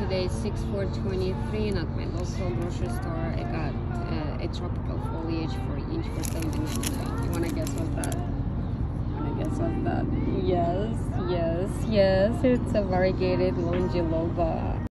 today is 6/4/23, and at my local grocery store I got a tropical foliage for each for $79.99. You wanna guess what's that? Yes, it's a variegated Longiloba.